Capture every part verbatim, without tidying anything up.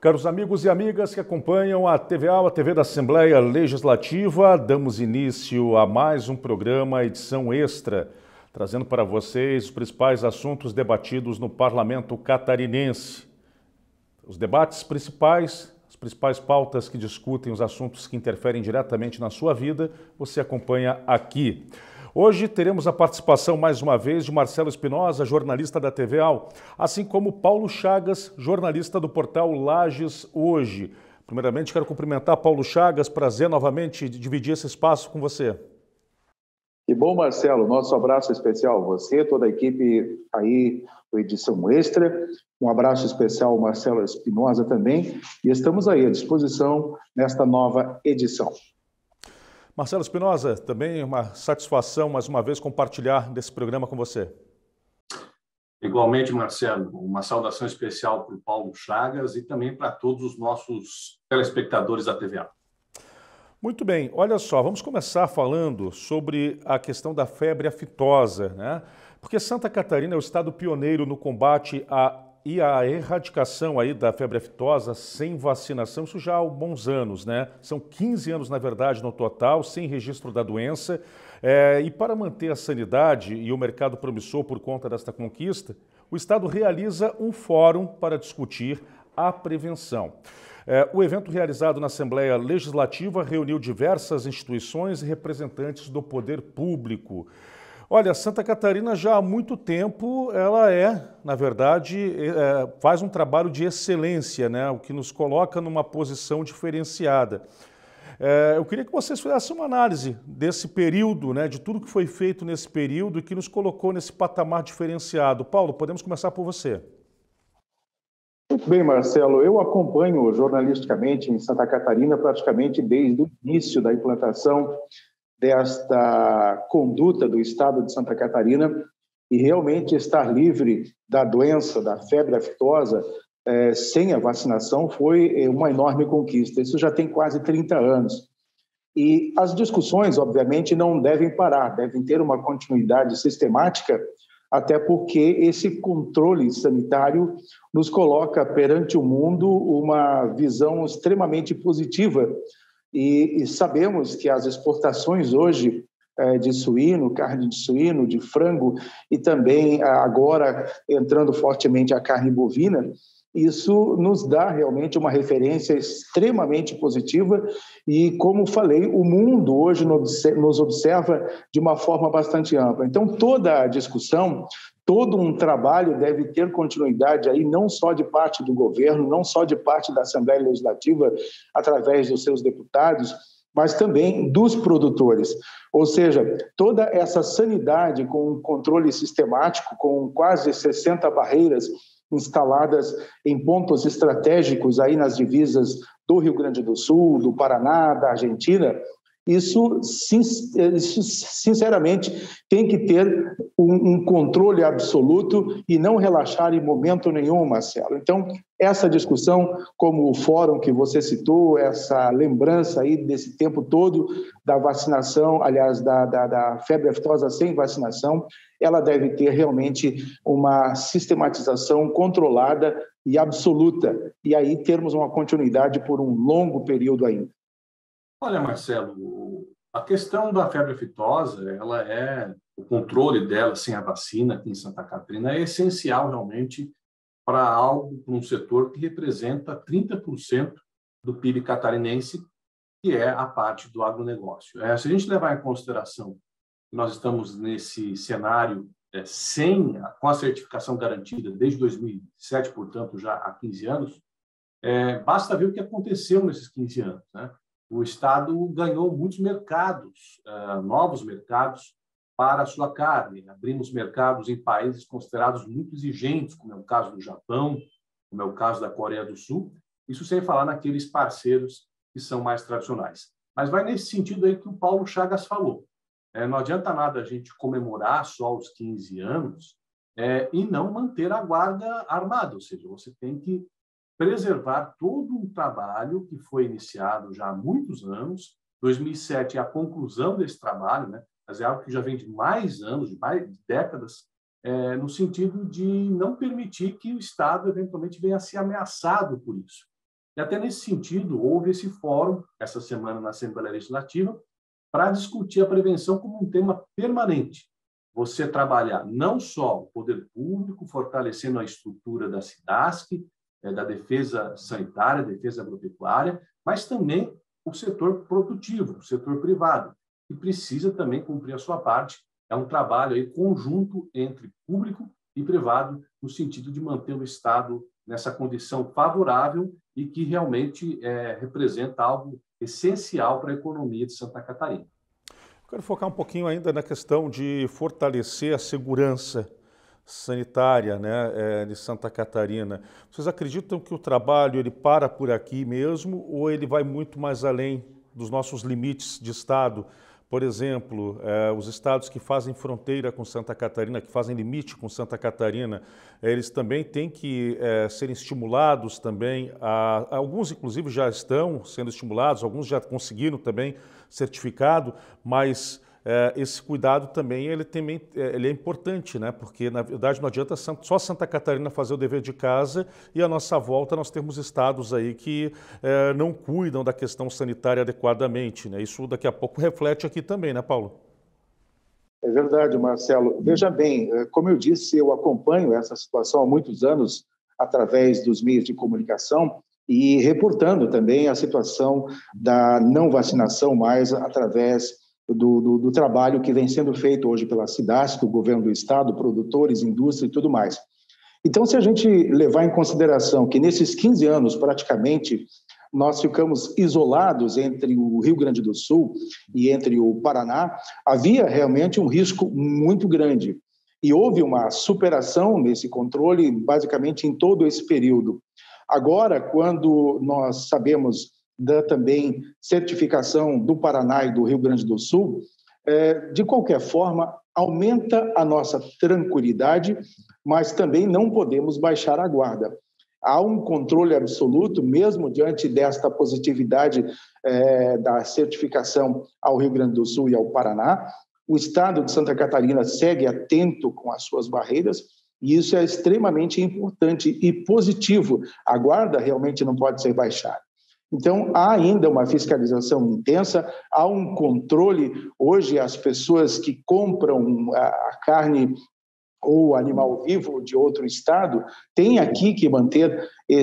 Caros amigos e amigas que acompanham a T V A, a T V da Assembleia Legislativa, damos início a mais um programa, edição extra, trazendo para vocês os principais assuntos debatidos no Parlamento catarinense. Os debates principais, as principais pautas que discutem os assuntos que interferem diretamente na sua vida, você acompanha aqui. Hoje teremos a participação, mais uma vez, de Marcelo Espinosa, jornalista da T V A, assim como Paulo Chagas, jornalista do portal Lages Hoje. Primeiramente, quero cumprimentar Paulo Chagas, prazer novamente de dividir esse espaço com você. Que bom, Marcelo, nosso abraço especial a você, toda a equipe aí do Edição Extra, um abraço especial ao Marcelo Espinosa também, e estamos aí à disposição nesta nova edição. Marcelo Espinosa, também uma satisfação, mais uma vez, compartilhar desse programa com você. Igualmente, Marcelo, uma saudação especial para o Paulo Chagas e também para todos os nossos telespectadores da T V A. Muito bem, olha só, vamos começar falando sobre a questão da febre aftosa, né? Porque Santa Catarina é o estado pioneiro no combate a e a erradicação aí da febre aftosa sem vacinação, isso já há bons anos, né? São quinze anos, na verdade, no total, sem registro da doença. É, e para manter a sanidade e o mercado promissor por conta desta conquista, o Estado realiza um fórum para discutir a prevenção. É, o evento realizado na Assembleia Legislativa reuniu diversas instituições e representantes do poder público. Olha, Santa Catarina já há muito tempo, ela é, na verdade, é, faz um trabalho de excelência, né? O que nos coloca numa posição diferenciada. É, eu queria que vocês fizessem uma análise desse período, né? De tudo que foi feito nesse período e que nos colocou nesse patamar diferenciado. Paulo, podemos começar por você. Muito bem, Marcelo. Eu acompanho jornalisticamente em Santa Catarina praticamente desde o início da implantação desta conduta do Estado de Santa Catarina, e realmente estar livre da doença, da febre aftosa, eh, sem a vacinação foi uma enorme conquista. Isso já tem quase trinta anos. E as discussões, obviamente, não devem parar, devem ter uma continuidade sistemática, até porque esse controle sanitário nos coloca perante o mundo uma visão extremamente positiva. E, e sabemos que as exportações hoje é, de suíno, carne de suíno, de frango e também agora entrando fortemente a carne bovina, isso nos dá realmente uma referência extremamente positiva e, como falei, o mundo hoje nos observa de uma forma bastante ampla. Então, toda a discussão, todo um trabalho deve ter continuidade aí, não só de parte do governo, não só de parte da Assembleia Legislativa, através dos seus deputados, mas também dos produtores. Ou seja, toda essa sanidade com um controle sistemático, com quase sessenta barreiras instaladas em pontos estratégicos aí nas divisas do Rio Grande do Sul, do Paraná, da Argentina, isso, isso sinceramente tem que ter um, um controle absoluto e não relaxar em momento nenhum, Marcelo. Então, essa discussão, como o fórum que você citou, essa lembrança aí desse tempo todo da vacinação, aliás, da, da, da febre aftosa sem vacinação, ela deve ter realmente uma sistematização controlada e absoluta, e aí termos uma continuidade por um longo período ainda. Olha, Marcelo, a questão da febre aftosa, ela é, o controle dela sem a vacina aqui em Santa Catarina é essencial realmente para algo, para um setor que representa trinta por cento do P I B catarinense, que é a parte do agronegócio. É, se a gente levar em consideração que nós estamos nesse cenário é, sem, com a certificação garantida desde dois mil e sete, portanto já há quinze anos, é, basta ver o que aconteceu nesses quinze anos, né? O Estado ganhou muitos mercados, uh, novos mercados para a sua carne. Abrimos mercados em países considerados muito exigentes, como é o caso do Japão, como é o caso da Coreia do Sul, isso sem falar naqueles parceiros que são mais tradicionais. Mas vai nesse sentido aí que o Paulo Chagas falou. É, não adianta nada a gente comemorar só os quinze anos é, e não manter a guarda armada, ou seja, você tem que preservar todo um trabalho que foi iniciado já há muitos anos. dois mil e sete é a conclusão desse trabalho, né? Mas é algo que já vem de mais anos, de mais décadas, é, no sentido de não permitir que o Estado eventualmente venha a ser ameaçado por isso. E até nesse sentido, houve esse fórum, essa semana na Assembleia Legislativa, para discutir a prevenção como um tema permanente. Você trabalhar não só o poder público, fortalecendo a estrutura da SIDASC, da defesa sanitária, defesa agropecuária, mas também o setor produtivo, o setor privado, que precisa também cumprir a sua parte. É um trabalho aí conjunto entre público e privado, no sentido de manter o Estado nessa condição favorável e que realmente é, representa algo essencial para a economia de Santa Catarina. Eu quero focar um pouquinho ainda na questão de fortalecer a segurança sanitária, né, é, de Santa Catarina. Vocês acreditam que o trabalho ele para por aqui mesmo ou ele vai muito mais além dos nossos limites de Estado? Por exemplo, eh, os estados que fazem fronteira com Santa Catarina, que fazem limite com Santa Catarina, eh, eles também têm que eh, serem estimulados também. A, alguns, inclusive, já estão sendo estimulados, alguns já conseguiram também certificado, mas eh, esse cuidado também ele, também ele é importante, né? Porque, na verdade, não adianta só Santa Catarina fazer o dever de casa e à nossa volta nós temos estados aí que eh, não cuidam da questão sanitária adequadamente, né? Isso daqui a pouco reflete aqui também, né, Paulo? É verdade, Marcelo. Veja bem, como eu disse, eu acompanho essa situação há muitos anos através dos meios de comunicação e reportando também a situação da não vacinação mais através Do, do, do trabalho que vem sendo feito hoje pela SIDASC, o governo do estado, produtores, indústria e tudo mais. Então, se a gente levar em consideração que nesses quinze anos, praticamente, nós ficamos isolados entre o Rio Grande do Sul e entre o Paraná, havia realmente um risco muito grande. E houve uma superação nesse controle, basicamente, em todo esse período. Agora, quando nós sabemos da também certificação do Paraná e do Rio Grande do Sul, é, de qualquer forma, aumenta a nossa tranquilidade, mas também não podemos baixar a guarda. Há um controle absoluto, mesmo diante desta positividade é, da certificação ao Rio Grande do Sul e ao Paraná. O estado de Santa Catarina segue atento com as suas barreiras, e isso é extremamente importante e positivo. A guarda realmente não pode ser baixada. Então, há ainda uma fiscalização intensa, há um controle. Hoje, as pessoas que compram a carne ou animal vivo de outro estado têm aqui que manter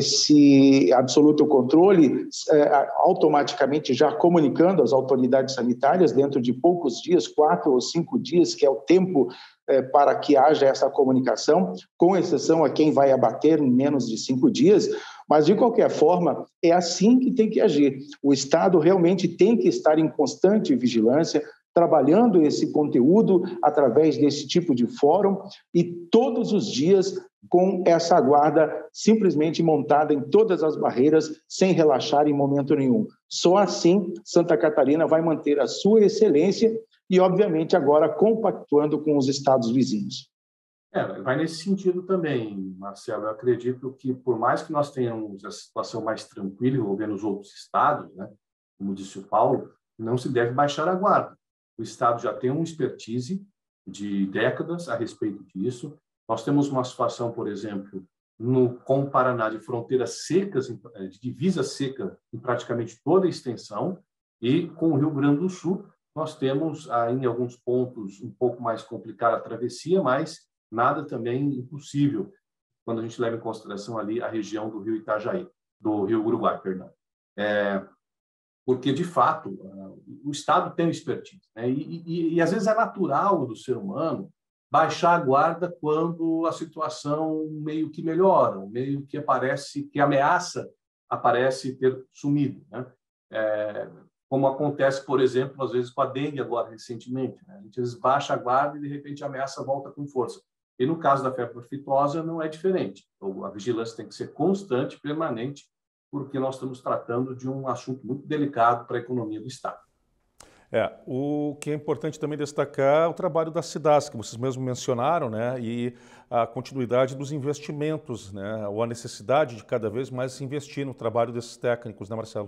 esse absoluto controle, é, automaticamente já comunicando às autoridades sanitárias dentro de poucos dias, quatro ou cinco dias, que é o tempo é, para que haja essa comunicação, com exceção a quem vai abater em menos de cinco dias. Mas, de qualquer forma, é assim que tem que agir. O Estado realmente tem que estar em constante vigilância, trabalhando esse conteúdo através desse tipo de fórum e todos os dias com essa guarda simplesmente montada em todas as barreiras, sem relaxar em momento nenhum. Só assim Santa Catarina vai manter a sua excelência e, obviamente, agora compactuando com os estados vizinhos. É, vai nesse sentido também, Marcelo. Eu acredito que, por mais que nós tenhamos a situação mais tranquila envolvendo os outros estados, né, como disse o Paulo, não se deve baixar a guarda. O estado já tem uma expertise de décadas a respeito disso. Nós temos uma situação, por exemplo, no, com o Paraná, de fronteiras secas, de divisa seca em praticamente toda a extensão, e com o Rio Grande do Sul, nós temos, em alguns pontos, um pouco mais complicada a travessia, mas nada também impossível, quando a gente leva em consideração ali a região do Rio Itajaí, do Rio Uruguai, perdão. É, porque, de fato, o Estado tem expertise, né? E, e, e, às vezes, é natural do ser humano baixar a guarda quando a situação meio que melhora, meio que aparece, que a ameaça aparece ter sumido, né? É, como acontece, por exemplo, às vezes com a dengue agora, recentemente, né? A gente às vezes baixa a guarda e, de repente, a ameaça volta com força. E, no caso da febre aftosa, não é diferente. Então, a vigilância tem que ser constante, permanente, porque nós estamos tratando de um assunto muito delicado para a economia do Estado. É, o que é importante também destacar é o trabalho da SIDASC, que vocês mesmos mencionaram, né, e a continuidade dos investimentos, né, ou a necessidade de cada vez mais investir no trabalho desses técnicos, né, Marcelo?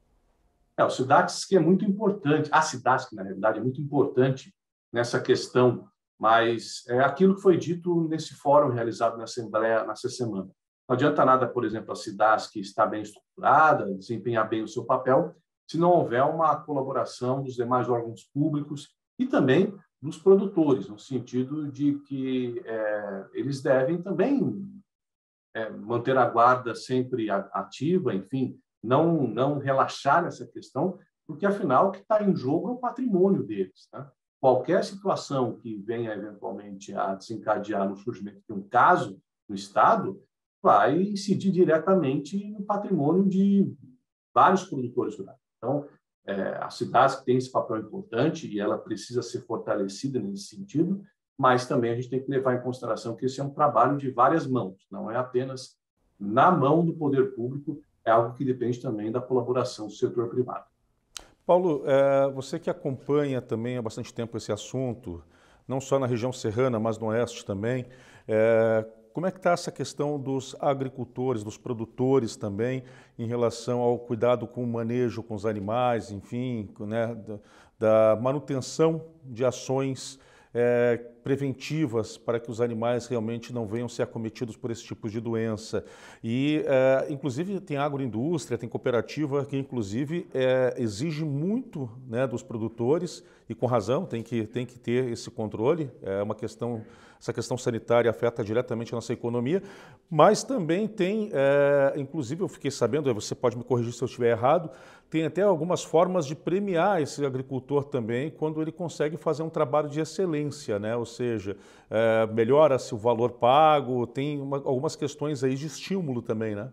É, o SIDASC é muito importante, a SIDASC, na realidade, é muito importante nessa questão, mas é aquilo que foi dito nesse fórum realizado na Assembleia nessa semana. Não adianta nada, por exemplo, a Cidasc estar bem estruturada, desempenhar bem o seu papel, se não houver uma colaboração dos demais órgãos públicos e também dos produtores, no sentido de que é, eles devem também é, manter a guarda sempre ativa, enfim, não, não relaxar nessa questão, porque, afinal, o que está em jogo é o patrimônio deles, né? Qualquer situação que venha, eventualmente, a desencadear no surgimento de um caso no Estado vai incidir diretamente no patrimônio de vários produtores rurais. Então, é, a Cidasc tem esse papel importante e ela precisa ser fortalecida nesse sentido, mas também a gente tem que levar em consideração que esse é um trabalho de várias mãos, não é apenas na mão do poder público, é algo que depende também da colaboração do setor privado. Paulo, é, você que acompanha também há bastante tempo esse assunto, não só na região serrana, mas no oeste também, é, como é que está essa questão dos agricultores, dos produtores também, em relação ao cuidado com o manejo com os animais, enfim, né, da, da manutenção de ações é, preventivas para que os animais realmente não venham ser acometidos por esse tipo de doença. E, é, inclusive, tem agroindústria, tem cooperativa que, inclusive, é, exige muito, né, dos produtores, e com razão, tem que, tem que ter esse controle. É uma questão, essa questão sanitária afeta diretamente a nossa economia, mas também tem, é, inclusive, eu fiquei sabendo, você pode me corrigir se eu estiver errado, tem até algumas formas de premiar esse agricultor também quando ele consegue fazer um trabalho de excelência, né? Ou seja, é, melhora-se o valor pago, tem uma, algumas questões aí de estímulo também, né?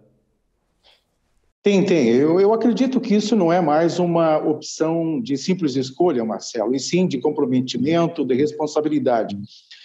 Tem, tem. Eu, eu acredito que isso não é mais uma opção de simples escolha, Marcelo, e sim de comprometimento, de responsabilidade.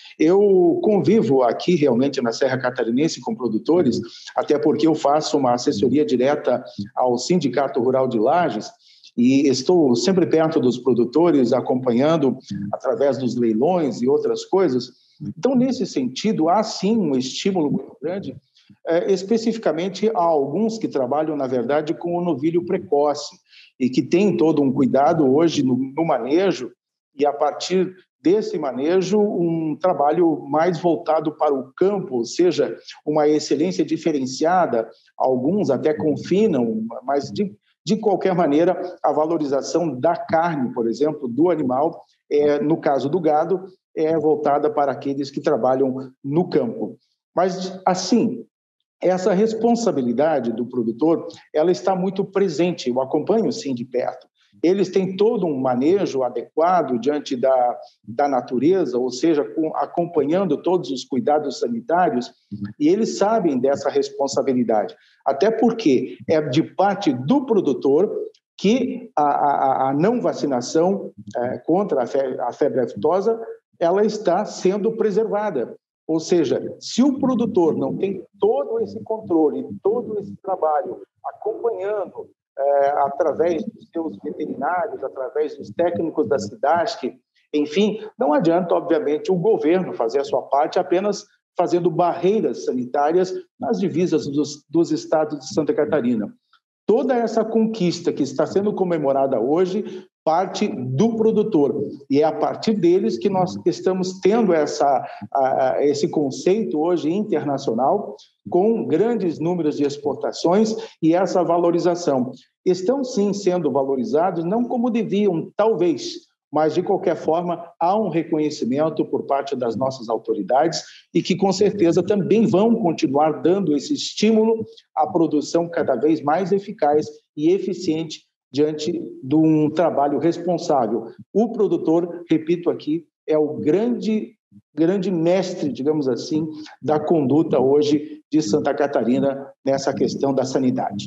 Eu convivo aqui realmente na Serra Catarinense com produtores, até porque eu faço uma assessoria direta ao Sindicato Rural de Lages e estou sempre perto dos produtores, acompanhando através dos leilões e outras coisas. Então, nesse sentido, há sim um estímulo muito grande, é, especificamente a alguns que trabalham, na verdade, com o novilho precoce e que têm todo um cuidado hoje no, no manejo e, a partir desse manejo, um trabalho mais voltado para o campo, ou seja, uma excelência diferenciada, alguns até confinam, mas de, de qualquer maneira, a valorização da carne, por exemplo, do animal, é, no caso do gado, é voltada para aqueles que trabalham no campo. Mas, assim, essa responsabilidade do produtor, ela está muito presente, eu acompanho sim de perto. Eles têm todo um manejo adequado diante da, da natureza, ou seja, com, acompanhando todos os cuidados sanitários, e eles sabem dessa responsabilidade. Até porque é de parte do produtor que a, a, a não vacinação é, contra a febre, a febre aftosa, ela está sendo preservada. Ou seja, se o produtor não tem todo esse controle, todo esse trabalho acompanhando, É, através dos seus veterinários, através dos técnicos da Cidasc, enfim, não adianta, obviamente, o governo fazer a sua parte apenas fazendo barreiras sanitárias nas divisas dos, dos estados de Santa Catarina. Toda essa conquista que está sendo comemorada hoje parte do produtor, e é a partir deles que nós estamos tendo essa, a, a, esse conceito hoje internacional, com grandes números de exportações e essa valorização. Estão sim sendo valorizados, não como deviam, talvez, mas de qualquer forma há um reconhecimento por parte das nossas autoridades e que com certeza também vão continuar dando esse estímulo à produção cada vez mais eficaz e eficiente diante de um trabalho responsável. O produtor, repito aqui, é o grande, grande mestre, digamos assim, da conduta hoje de Santa Catarina nessa questão da sanidade.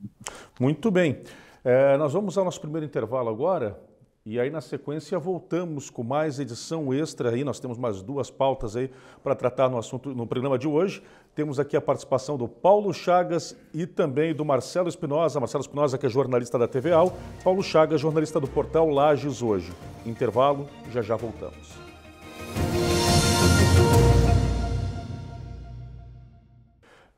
Muito bem. É, nós vamos ao nosso primeiro intervalo agora. E aí, na sequência, voltamos com mais edição extra aí. Nós temos mais duas pautas aí para tratar no assunto no programa de hoje. Temos aqui a participação do Paulo Chagas e também do Marcelo Espinosa. Marcelo Espinosa, que é jornalista da T V A U. Paulo Chagas, jornalista do portal Lages Hoje. Intervalo, já já voltamos.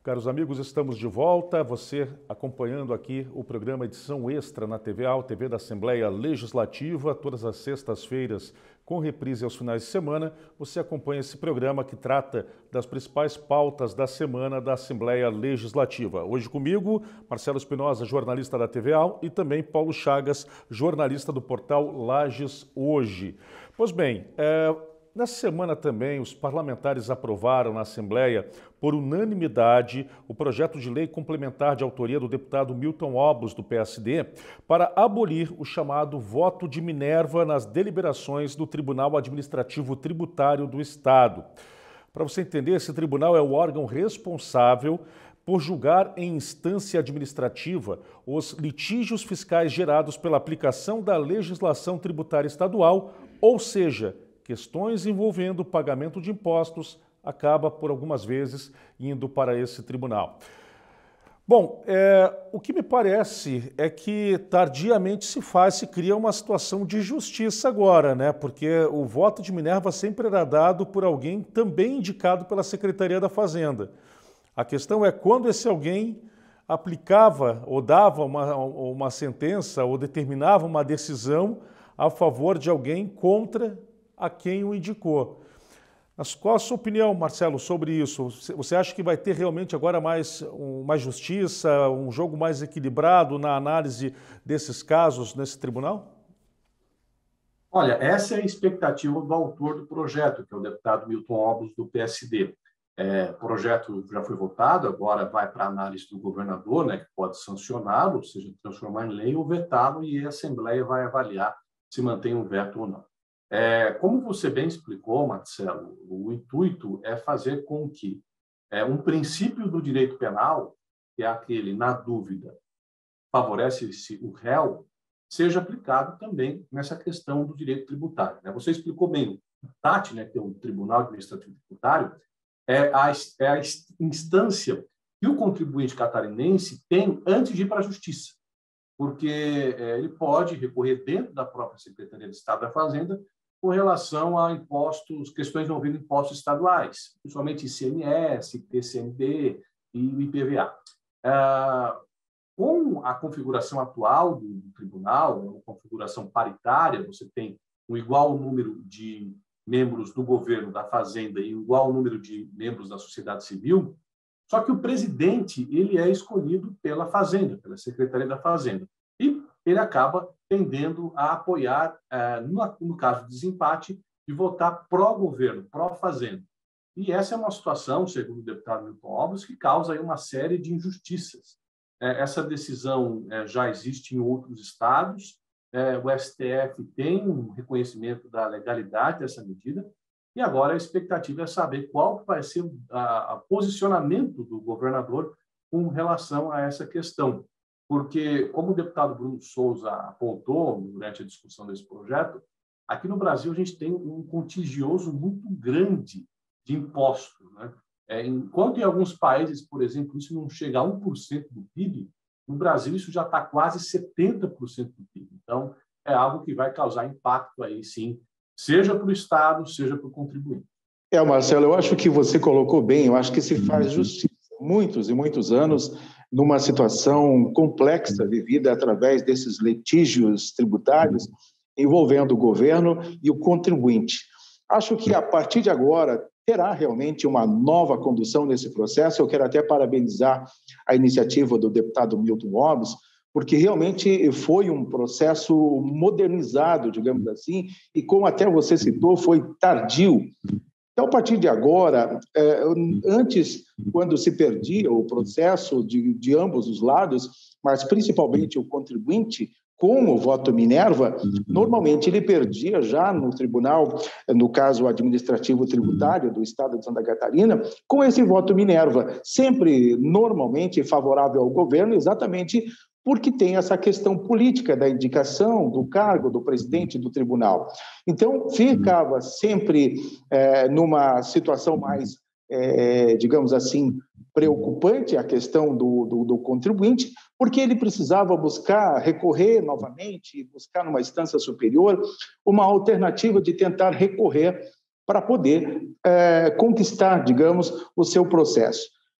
Caros amigos, estamos de volta. Você acompanhando aqui o programa Edição Extra na T V A, T V da Assembleia Legislativa, todas as sextas-feiras, com reprise aos finais de semana. Você acompanha esse programa que trata das principais pautas da semana da Assembleia Legislativa. Hoje comigo, Marcelo Espinosa, jornalista da T V A, e também Paulo Chagas, jornalista do portal Lages Hoje. Pois bem, é... nessa semana também, os parlamentares aprovaram na Assembleia, por unanimidade, o projeto de lei complementar de autoria do deputado Milton Obos, do P S D, para abolir o chamado voto de Minerva nas deliberações do Tribunal Administrativo Tributário do Estado. Para você entender, esse tribunal é o órgão responsável por julgar em instância administrativa os litígios fiscais gerados pela aplicação da legislação tributária estadual, ou seja, questões envolvendo o pagamento de impostos, acaba, por algumas vezes, indo para esse tribunal. Bom, é, o que me parece é que tardiamente se faz, se cria uma situação de justiça agora, né? Porque o voto de Minerva sempre era dado por alguém também indicado pela Secretaria da Fazenda. A questão é quando esse alguém aplicava ou dava uma, uma sentença ou determinava uma decisão a favor de alguém contra a quem o indicou. Mas qual a sua opinião, Marcelo, sobre isso? Você acha que vai ter realmente agora mais, um, mais justiça, um jogo mais equilibrado na análise desses casos nesse tribunal? Olha, essa é a expectativa do autor do projeto, que é o deputado Milton Obos, do P S D. É, o projeto já foi votado, agora vai para a análise do governador, né, que pode sancioná-lo, ou seja, transformar em lei ou vetá-lo, e a Assembleia vai avaliar se mantém um veto ou não. É, como você bem explicou, Marcelo, o intuito é fazer com que é, um princípio do direito penal, que é aquele, na dúvida, favorece-se o réu, seja aplicado também nessa questão do direito tributário. Né? Você explicou bem, o T A T, né, que é o Tribunal Administrativo Tributário, é a, é a instância que o contribuinte catarinense tem antes de ir para a Justiça, porque é, ele pode recorrer dentro da própria Secretaria de Estado da Fazenda com relação a impostos, questões envolvendo impostos estaduais, principalmente I C M S, P C M B e I P V A. Ah, com a configuração atual do, do tribunal, uma configuração paritária, você tem um igual número de membros do governo, da Fazenda, e um igual número de membros da sociedade civil, só que o presidente ele é escolhido pela Fazenda, pela Secretaria da Fazenda, e ele acaba tendendo a apoiar, no, no caso de desempate, de votar pró-governo, pró-Fazenda. E essa é uma situação, segundo o deputado Milton Obos, que causa aí uma série de injustiças. Essa decisão já existe em outros estados, o S T F tem um reconhecimento da legalidade dessa medida, e agora a expectativa é saber qual vai ser o posicionamento do governador com relação a essa questão. Porque, como o deputado Bruno Souza apontou durante a discussão desse projeto, aqui no Brasil a gente tem um contingioso muito grande de impostos. Né? É, enquanto em alguns países, por exemplo, isso não chega a um por cento do P I B, no Brasil isso já está quase setenta por cento do P I B. Então, é algo que vai causar impacto aí, sim, seja para o Estado, seja para o contribuinte. É, Marcelo, eu acho que você colocou bem, eu acho que se faz justiça. Muitos e muitos anos numa situação complexa vivida através desses litígios tributários envolvendo o governo e o contribuinte. Acho que a partir de agora terá realmente uma nova condução nesse processo. Eu quero até parabenizar a iniciativa do deputado Milton Obos, porque realmente foi um processo modernizado, digamos assim, e como até você citou, foi tardio. Então, a partir de agora, antes, quando se perdia o processo de, de ambos os lados, mas principalmente o contribuinte, com o voto Minerva, normalmente ele perdia já no tribunal, no caso administrativo tributário do Estado de Santa Catarina, com esse voto Minerva, sempre normalmente favorável ao governo, exatamente porque tem essa questão política da indicação do cargo do presidente do tribunal. Então, ficava sempre é, numa situação mais, é, digamos assim, preocupante a questão do, do, do contribuinte, porque ele precisava buscar, recorrer novamente, buscar numa instância superior, uma alternativa de tentar recorrer para poder é, conquistar, digamos, o seu processo.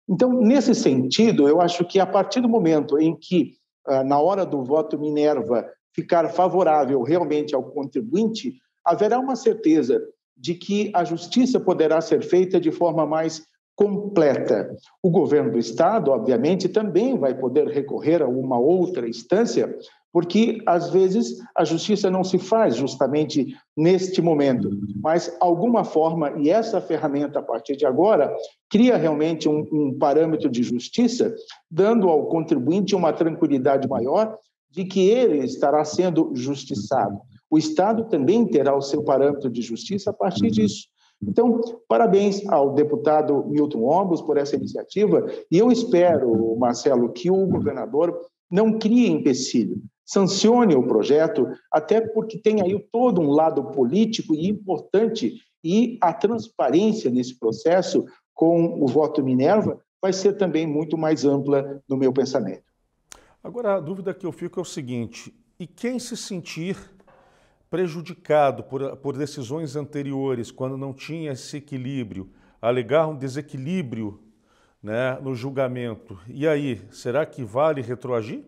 Então, nesse sentido, eu acho que a partir do momento em que, na hora do voto Minerva, ficar favorável realmente ao contribuinte, haverá uma certeza de que a justiça poderá ser feita de forma mais completa. O governo do Estado, obviamente, também vai poder recorrer a uma outra instância, porque, às vezes, a justiça não se faz justamente neste momento, mas alguma forma, e essa ferramenta, a partir de agora, cria realmente um, um parâmetro de justiça, dando ao contribuinte uma tranquilidade maior de que ele estará sendo justiçado. O Estado também terá o seu parâmetro de justiça a partir disso. Então, parabéns ao deputado Milton Ombos por essa iniciativa, e eu espero, Marcelo, que o governador não crie empecilho, sancione o projeto, até porque tem aí todo um lado político e importante, e a transparência nesse processo com o voto Minerva vai ser também muito mais ampla no meu pensamento. Agora, a dúvida que eu fico é o seguinte: e quem se sentir prejudicado por, por decisões anteriores, quando não tinha esse equilíbrio, alegar um desequilíbrio, né, no julgamento, e aí, será que vale retroagir?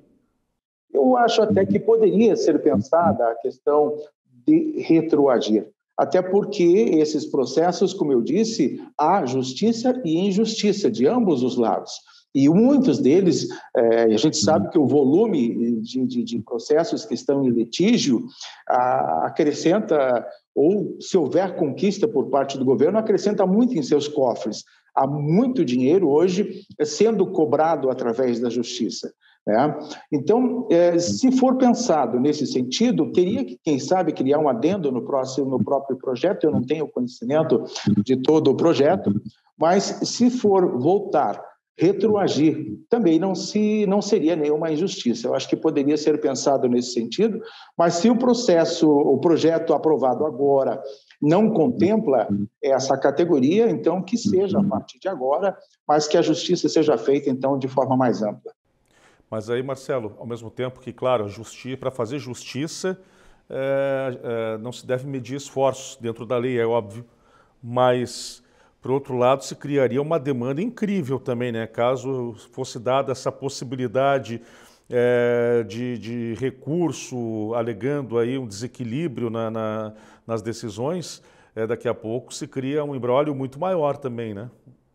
Eu acho até que poderia ser pensada a questão de retroagir, até porque esses processos, como eu disse, há justiça e injustiça de ambos os lados. E muitos deles, é, a gente sabe que o volume de, de, de processos que estão em litígio a, acrescenta, ou se houver conquista por parte do governo, acrescenta muito em seus cofres. Há muito dinheiro hoje sendo cobrado através da justiça, né? Então, é, se for pensado nesse sentido, teria que, quem sabe, criar um adendo no, próximo, no próprio projeto. Eu não tenho conhecimento de todo o projeto, mas se for voltar retroagir, também não, se, não seria nenhuma injustiça. Eu acho que poderia ser pensado nesse sentido, mas se o processo, o projeto aprovado agora não contempla essa categoria, então que seja a partir de agora, mas que a justiça seja feita, então, de forma mais ampla. Mas aí, Marcelo, ao mesmo tempo que, claro, para fazer justiça, é, é, não se deve medir esforços dentro da lei, é óbvio, mas, por outro lado, se criaria uma demanda incrível também, né? Caso fosse dada essa possibilidade é, de, de recurso, alegando aí um desequilíbrio na, na, nas decisões, é, daqui a pouco se cria um imbróglio muito maior também, né?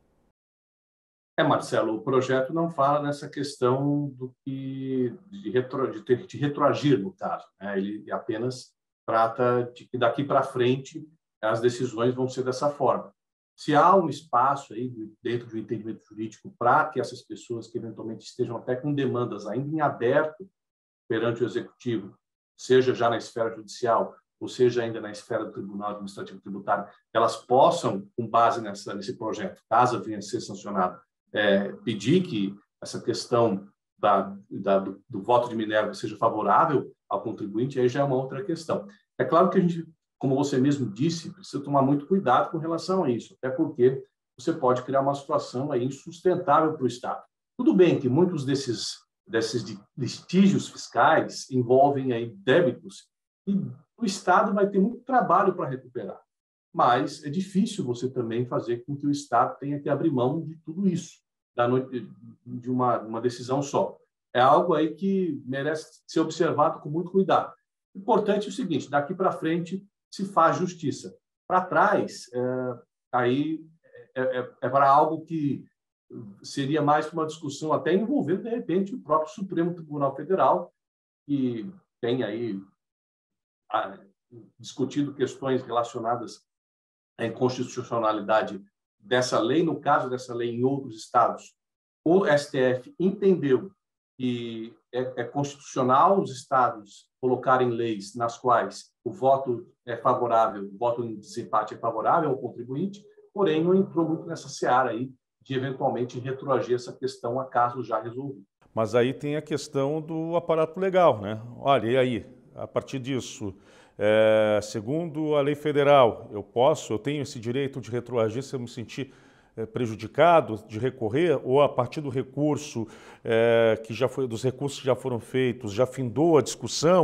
É, Marcelo, o projeto não fala nessa questão do que de, retro, de, ter, de retroagir, no caso, né? Ele apenas trata de que daqui para frente as decisões vão ser dessa forma. Se há um espaço aí dentro do entendimento jurídico para que essas pessoas que eventualmente estejam até com demandas ainda em aberto perante o executivo, seja já na esfera judicial ou seja ainda na esfera do Tribunal Administrativo Tributário, elas possam, com base nessa, nesse projeto, caso venha a ser sancionado, é, pedir que essa questão da, da, do, do voto de Minerva seja favorável ao contribuinte, aí já é uma outra questão. É claro que a gente, como você mesmo disse, precisa tomar muito cuidado com relação a isso, até porque você pode criar uma situação aí insustentável para o Estado. Tudo bem que muitos desses, desses litígios fiscais envolvem aí débitos e o Estado vai ter muito trabalho para recuperar, mas é difícil você também fazer com que o Estado tenha que abrir mão de tudo isso, da noite, de uma, uma decisão só. É algo aí que merece ser observado com muito cuidado. Importante é o seguinte, daqui para frente se faz justiça. Para trás, é, aí é, é, é para algo que seria mais uma discussão até envolvendo, de repente, o próprio Supremo Tribunal Federal, que tem aí a, discutido questões relacionadas à inconstitucionalidade dessa lei. No caso dessa lei em outros estados, o S T F entendeu que é, é constitucional os estados colocarem leis nas quais o voto é favorável, o voto em desempate é favorável ao contribuinte, porém não entrou muito nessa seara aí de eventualmente retroagir essa questão a caso já resolvido. Mas aí tem a questão do aparato legal, né? Olha, e aí, a partir disso, é, segundo a lei federal, eu posso, eu tenho esse direito de retroagir se eu me sentir é, prejudicado, de recorrer, ou a partir do recurso, é, que já foi, dos recursos que já foram feitos, já findou a discussão,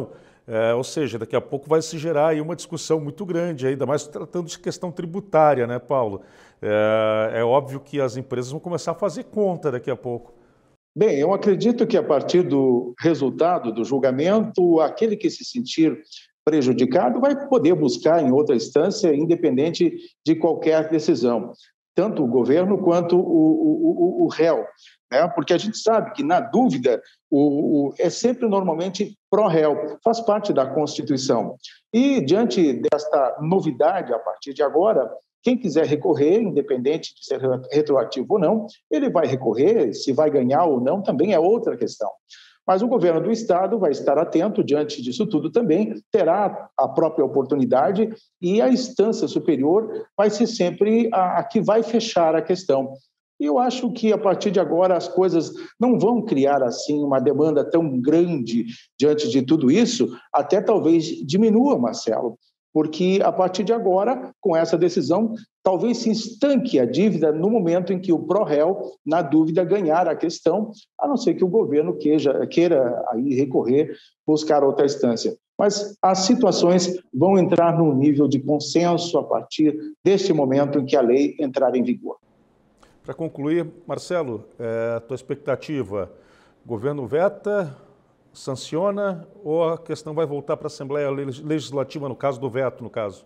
É, ou seja, daqui a pouco vai se gerar aí uma discussão muito grande, ainda mais tratando de questão tributária, né, Paulo? É, é óbvio que as empresas vão começar a fazer conta daqui a pouco. Bem, eu acredito que a partir do resultado do julgamento, aquele que se sentir prejudicado vai poder buscar em outra instância, independente de qualquer decisão, tanto o governo quanto o, o, o, o réu, né? Porque a gente sabe que, na dúvida, o, o, é sempre normalmente pró-réu, faz parte da Constituição. E, diante desta novidade, a partir de agora, quem quiser recorrer, independente de ser retroativo ou não, ele vai recorrer, se vai ganhar ou não, também é outra questão. Mas o governo do Estado vai estar atento diante disso tudo também, terá a própria oportunidade e a instância superior vai ser sempre a, a que vai fechar a questão. E eu acho que, a partir de agora, as coisas não vão criar, assim, uma demanda tão grande diante de tudo isso, até talvez diminua, Marcelo, porque, a partir de agora, com essa decisão, talvez se estanque a dívida no momento em que o pró-réu, na dúvida, ganhar a questão, a não ser que o governo queira, queira aí recorrer, buscar outra instância. Mas as situações vão entrar num nível de consenso a partir deste momento em que a lei entrar em vigor. Para concluir, Marcelo, é, tua expectativa, o governo veta, sanciona ou a questão vai voltar para a Assembleia Legislativa, no caso do veto, no caso?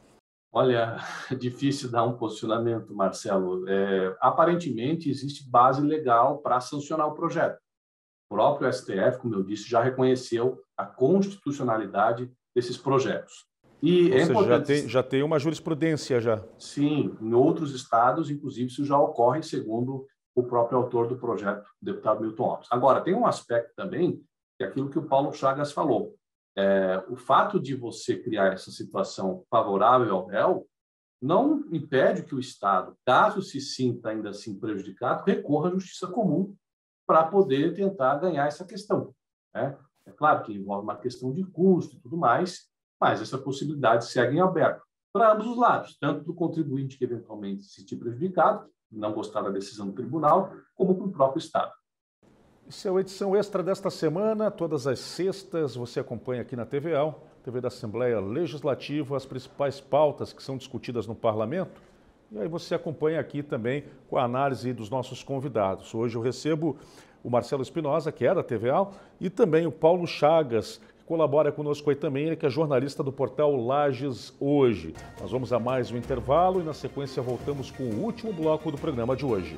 Olha, é difícil dar um posicionamento, Marcelo. É, aparentemente, existe base legal para sancionar o projeto. O próprio S T F, como eu disse, já reconheceu a constitucionalidade desses projetos. E Ou é seja, importante... já tem, já tem uma jurisprudência já. Sim, em outros estados, inclusive, isso já ocorre, segundo o próprio autor do projeto, o deputado Milton Alves. Agora, tem um aspecto também, que é aquilo que o Paulo Chagas falou. É, o fato de você criar essa situação favorável ao réu não impede que o Estado, caso se sinta ainda assim prejudicado, recorra à justiça comum para poder tentar ganhar essa questão, né? É claro que envolve uma questão de custo e tudo mais, mas essa possibilidade segue em aberto para ambos os lados, tanto do contribuinte que eventualmente se sentir prejudicado, não gostar da decisão do tribunal, como para o próprio Estado. Essa é a edição extra desta semana, todas as sextas você acompanha aqui na T V A, T V da Assembleia Legislativa, as principais pautas que são discutidas no Parlamento. E aí você acompanha aqui também com a análise dos nossos convidados. Hoje eu recebo o Marcelo Espinosa, que é da T V A, e também o Paulo Chagas, que colabora conosco aí também, ele que é jornalista do portal Lages Hoje. Nós vamos a mais um intervalo e na sequência voltamos com o último bloco do programa de hoje.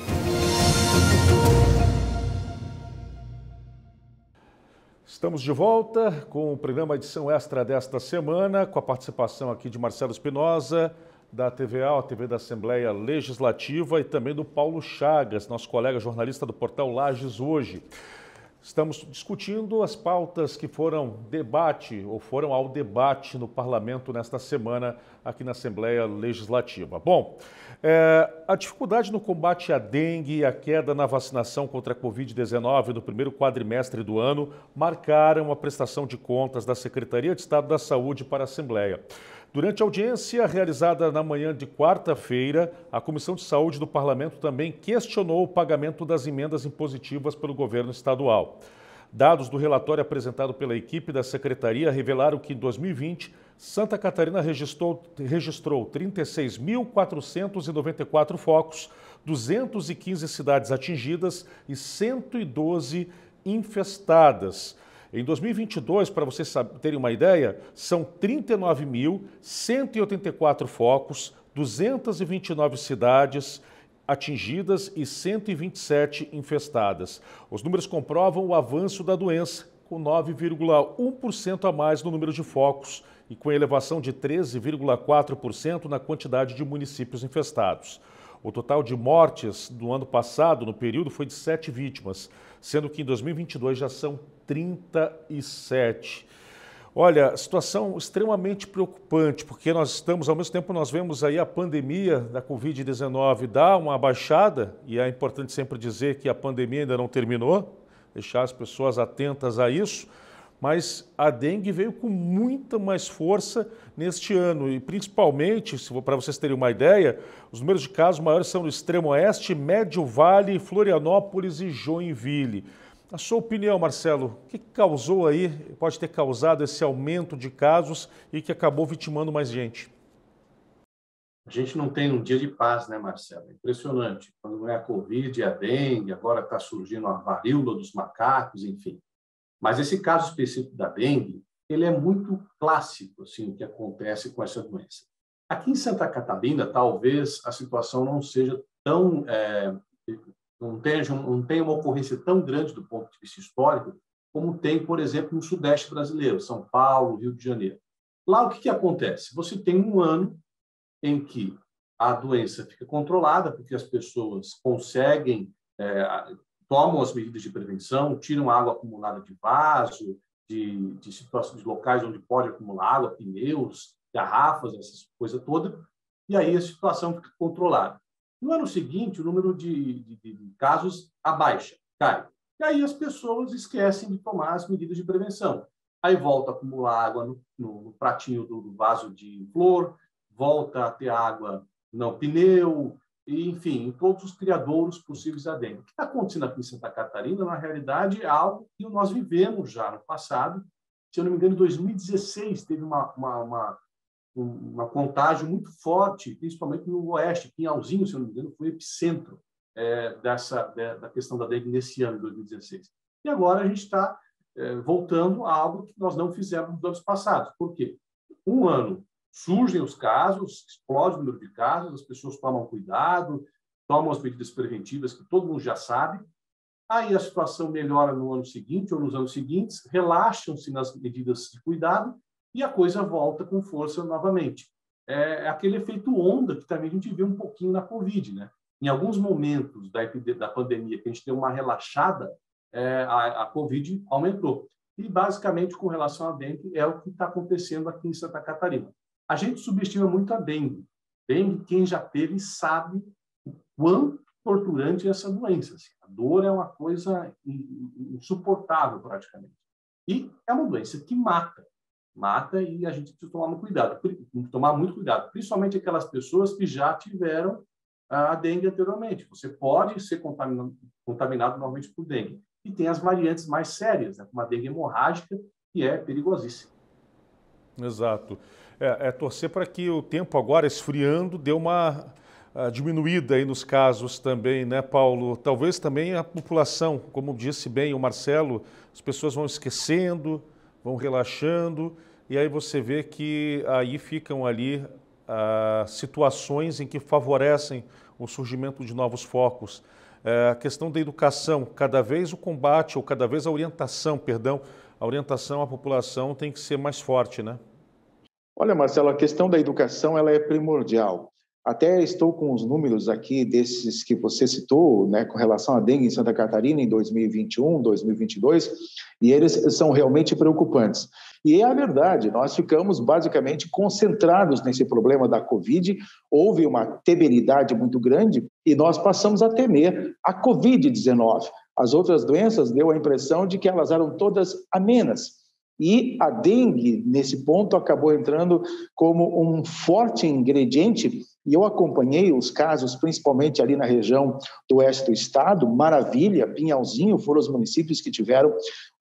Estamos de volta com o programa Edição Extra desta semana, com a participação aqui de Marcelo Espinosa, da T V A, a T V da Assembleia Legislativa, e também do Paulo Chagas, nosso colega jornalista do portal Lages Hoje. Estamos discutindo as pautas que foram debate ou foram ao debate no Parlamento nesta semana aqui na Assembleia Legislativa. Bom, é, a dificuldade no combate à dengue e a queda na vacinação contra a covid dezenove no primeiro quadrimestre do ano marcaram a prestação de contas da Secretaria de Estado da Saúde para a Assembleia. Durante a audiência realizada na manhã de quarta-feira, a Comissão de Saúde do Parlamento também questionou o pagamento das emendas impositivas pelo governo estadual. Dados do relatório apresentado pela equipe da Secretaria revelaram que em dois mil e vinte, Santa Catarina registrou, registrou trinta e seis mil quatrocentos e noventa e quatro focos, duzentas e quinze cidades atingidas e cento e doze infestadas. Em dois mil e vinte e dois, para vocês terem uma ideia, são trinta e nove mil cento e oitenta e quatro focos, duzentas e vinte e nove cidades atingidas e cento e vinte e sete infestadas. Os números comprovam o avanço da doença, com nove vírgula um por cento a mais no número de focos e com elevação de treze vírgula quatro por cento na quantidade de municípios infestados. O total de mortes do ano passado, no período, foi de sete vítimas, sendo que em dois mil e vinte e dois já são trinta e sete. Olha, situação extremamente preocupante, porque nós estamos, ao mesmo tempo, nós vemos aí a pandemia da covid dezenove dar uma baixada, e é importante sempre dizer que a pandemia ainda não terminou, deixar as pessoas atentas a isso, mas a dengue veio com muita mais força neste ano e principalmente, para vocês terem uma ideia, os números de casos maiores são no extremo oeste, Médio Vale, Florianópolis e Joinville. A sua opinião, Marcelo, o que causou aí, pode ter causado esse aumento de casos e que acabou vitimando mais gente? A gente não tem um dia de paz, né, Marcelo? É impressionante. Quando não é a Covid, é a dengue, agora está surgindo a varíola dos macacos, enfim. Mas esse caso específico da dengue, ele é muito clássico, assim, o que acontece com essa doença. Aqui em Santa Catarina, talvez a situação não seja tão... É, não, tenha, não tenha uma ocorrência tão grande do ponto de vista histórico, como tem, por exemplo, no Sudeste brasileiro, São Paulo, Rio de Janeiro. Lá, o que, que acontece? Você tem um ano em que a doença fica controlada, porque as pessoas conseguem, é, tomam as medidas de prevenção, tiram água acumulada de vaso, de, de situações, de locais onde pode acumular água, pneus, garrafas, essas coisas todas, e aí a situação fica controlada. No ano seguinte, o número de, de, de casos abaixa, cai. E aí as pessoas esquecem de tomar as medidas de prevenção. Aí volta a acumular água no, no, no pratinho do vaso de flor, volta a ter água no pneu, e, enfim, em todos os criadouros possíveis da dengue. O que está acontecendo aqui em Santa Catarina, na realidade, é algo que nós vivemos já no passado. Se eu não me engano, em dois mil e dezesseis, teve uma, uma, uma, uma contágio muito forte, principalmente no Oeste. Pinhalzinho, se eu não me engano, foi o epicentro é, dessa, da questão da dengue nesse ano, dois mil e dezesseis. E agora a gente está é, voltando a algo que nós não fizemos nos anos passados. Por quê? Um ano surgem os casos, explode o número de casos, as pessoas tomam cuidado, tomam as medidas preventivas que todo mundo já sabe. Aí a situação melhora no ano seguinte ou nos anos seguintes, relaxam-se nas medidas de cuidado e a coisa volta com força novamente. É aquele efeito onda que também a gente vê um pouquinho na Covid, né? Em alguns momentos da, da pandemia que a gente deu uma relaxada, é, a, a Covid aumentou. E, basicamente, com relação à dengue, é o que está acontecendo aqui em Santa Catarina. A gente subestima muito a dengue. Dengue, quem já teve sabe o quão torturante é essa doença. Assim. A dor é uma coisa insuportável, praticamente. E é uma doença que mata. Mata e a gente precisa tomar muito cuidado. Tomar muito cuidado, principalmente aquelas pessoas que já tiveram a dengue anteriormente. Você pode ser contaminado, contaminado novamente por dengue. E tem as variantes mais sérias, né? Como a dengue hemorrágica, que é perigosíssima. Exato. É, é torcer para que o tempo agora esfriando dê uma uh, diminuída aí nos casos também, né, Paulo? Talvez também a população, como disse bem o Marcelo, as pessoas vão esquecendo, vão relaxando, e aí você vê que aí ficam ali uh, situações em que favorecem o surgimento de novos focos. É, a questão da educação, cada vez o combate, ou cada vez a orientação, perdão, a orientação à população tem que ser mais forte, né? Olha, Marcelo, a questão da educação ela é primordial. Até estou com os números aqui desses que você citou, né, com relação à dengue em Santa Catarina em dois mil e vinte e um, dois mil e vinte e dois, e eles são realmente preocupantes. E é a verdade, nós ficamos basicamente concentrados nesse problema da Covid, houve uma temeridade muito grande e nós passamos a temer a Covid dezenove. As outras doenças deu a impressão de que elas eram todas amenas. E a dengue, nesse ponto, acabou entrando como um forte ingrediente, e eu acompanhei os casos, principalmente ali na região do oeste do estado, Maravilha, Pinhalzinho, foram os municípios que tiveram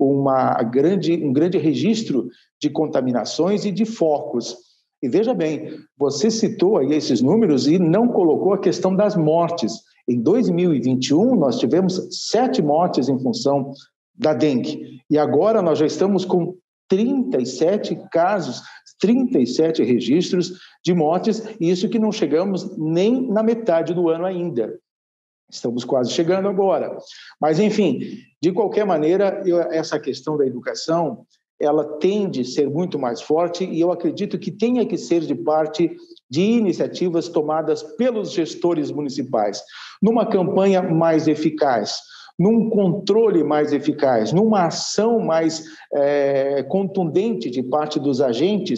uma grande, um grande registro de contaminações e de focos. E veja bem, você citou aí esses números e não colocou a questão das mortes. Em dois mil e vinte e um, nós tivemos sete mortes em função da dengue, e agora nós já estamos com trinta e sete casos, trinta e sete registros de mortes, e isso que não chegamos nem na metade do ano ainda. Estamos quase chegando agora. Mas, enfim, de qualquer maneira, eu, essa questão da educação, ela tende a ser muito mais forte, e eu acredito que tenha que ser de parte de iniciativas tomadas pelos gestores municipais, numa campanha mais eficaz, num controle mais eficaz, numa ação mais é, contundente de parte dos agentes,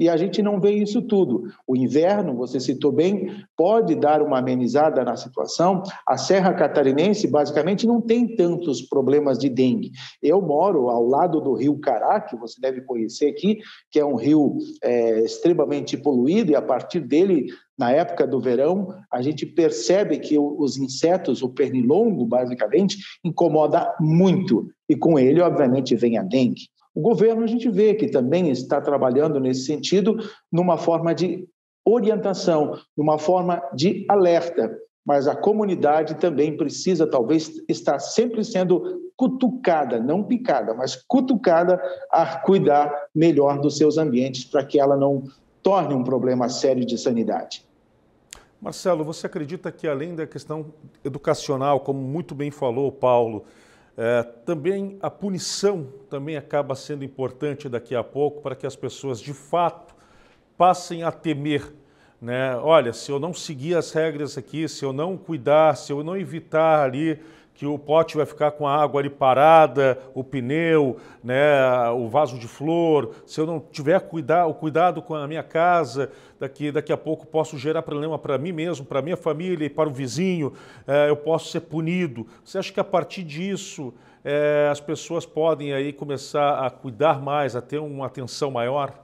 e a gente não vê isso tudo. O inverno, você citou bem, pode dar uma amenizada na situação. A Serra Catarinense, basicamente, não tem tantos problemas de dengue. Eu moro ao lado do rio Cará, que você deve conhecer aqui, que é um rio é, extremamente poluído, e a partir dele, na época do verão, a gente percebe que os insetos, o pernilongo, basicamente, incomoda muito, e com ele, obviamente, vem a dengue. O governo, a gente vê que também está trabalhando nesse sentido, numa forma de orientação, numa forma de alerta, mas a comunidade também precisa, talvez, estar sempre sendo cutucada, não picada, mas cutucada a cuidar melhor dos seus ambientes para que ela não torne um problema sério de sanidade. Marcelo, você acredita que além da questão educacional, como muito bem falou o Paulo, é, também a punição também acaba sendo importante daqui a pouco para que as pessoas de fato passem a temer, né? Olha, se eu não seguir as regras aqui, se eu não cuidar, se eu não evitar ali que o pote vai ficar com a água ali parada, o pneu, né, o vaso de flor, se eu não tiver cuidar, o cuidado com a minha casa, daqui, daqui a pouco posso gerar problema para mim mesmo, para a minha família e para o vizinho, é, eu posso ser punido. Você acha que a partir disso é, as pessoas podem aí começar a cuidar mais, a ter uma atenção maior?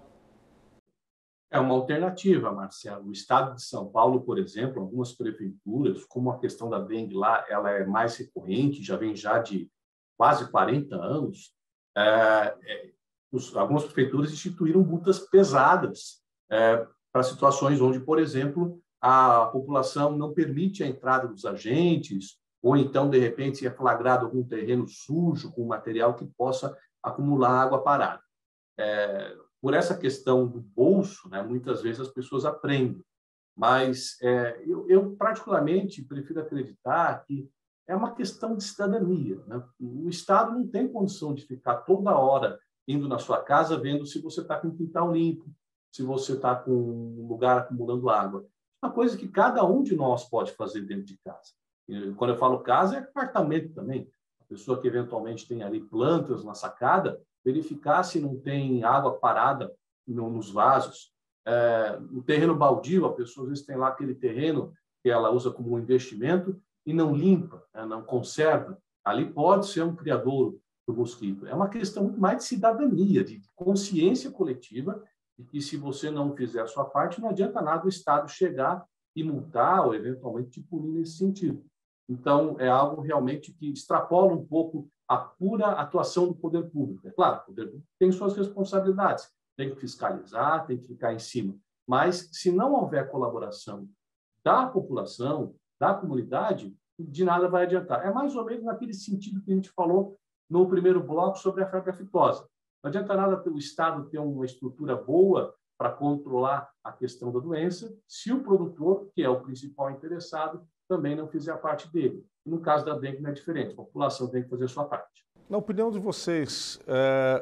É uma alternativa, Marcelo. O estado de São Paulo, por exemplo, algumas prefeituras, como a questão da dengue lá, ela é mais recorrente, já vem já de quase quarenta anos, é, é, os, algumas prefeituras instituíram multas pesadas é, para situações onde, por exemplo, a população não permite a entrada dos agentes, ou então, de repente, é flagrado algum terreno sujo com material que possa acumular água parada. É, Por essa questão do bolso, né, muitas vezes as pessoas aprendem, mas é, eu, eu, particularmente, prefiro acreditar que é uma questão de cidadania, né? O Estado não tem condição de ficar toda hora indo na sua casa vendo se você está com o quintal limpo, se você está com um lugar acumulando água. É uma coisa que cada um de nós pode fazer dentro de casa. E, quando eu falo casa, é apartamento também. A pessoa que eventualmente tem ali plantas na sacada, verificar se não tem água parada no, nos vasos. É, no terreno baldio, a pessoa às vezes tem lá aquele terreno que ela usa como um investimento e não limpa, né, não conserva. Ali pode ser um criadouro do mosquito. É uma questão muito mais de cidadania, de consciência coletiva, e que se você não fizer a sua parte, não adianta nada o Estado chegar e multar ou eventualmente te punir nesse sentido. Então, é algo realmente que extrapola um pouco a pura atuação do poder público. É claro, o poder público tem suas responsabilidades, tem que fiscalizar, tem que ficar em cima. Mas, se não houver colaboração da população, da comunidade, de nada vai adiantar. É mais ou menos naquele sentido que a gente falou no primeiro bloco sobre a febre aftosa. Não adianta nada o Estado ter uma estrutura boa para controlar a questão da doença, se o produtor, que é o principal interessado, também não fizer a parte dele. No caso da dengue não é diferente, a população tem que fazer a sua parte. Na opinião de vocês, é...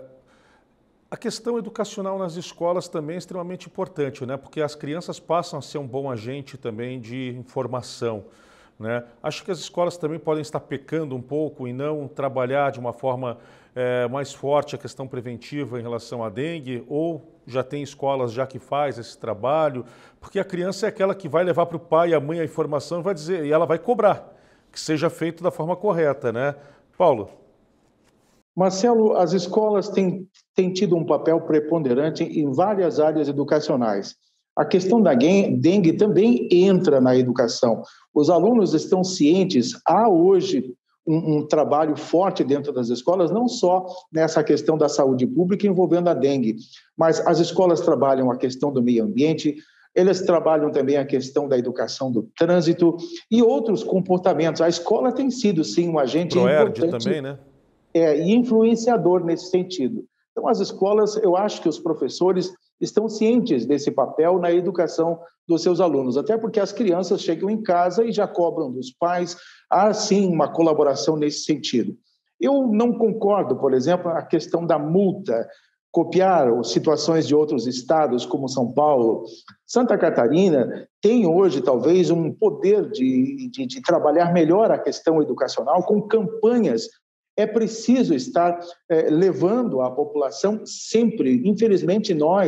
a questão educacional nas escolas também é extremamente importante, né? Porque as crianças passam a ser um bom agente também de informação, né? Acho que as escolas também podem estar pecando um pouco e não trabalhar de uma forma é, mais forte a questão preventiva em relação à dengue, ou já tem escolas já que faz esse trabalho, porque a criança é aquela que vai levar para o pai e a mãe a informação e vai dizer, e ela vai cobrar que seja feito da forma correta, né? Paulo? Marcelo, as escolas têm, têm tido um papel preponderante em várias áreas educacionais. A questão da dengue também entra na educação. Os alunos estão cientes, há hoje um, um trabalho forte dentro das escolas, não só nessa questão da saúde pública envolvendo a dengue, mas as escolas trabalham a questão do meio ambiente, eles trabalham também a questão da educação do trânsito e outros comportamentos. A escola tem sido, sim, um agente Proerd importante também, né? É, e influenciador nesse sentido. Então, as escolas, eu acho que os professores estão cientes desse papel na educação dos seus alunos, até porque as crianças chegam em casa e já cobram dos pais. Há, sim, uma colaboração nesse sentido. Eu não concordo, por exemplo, a questão da multa, copiar situações de outros estados, como São Paulo. Santa Catarina tem hoje, talvez, um poder de, de, de trabalhar melhor a questão educacional com campanhas. É preciso estar é, levando a população sempre. Infelizmente, nós,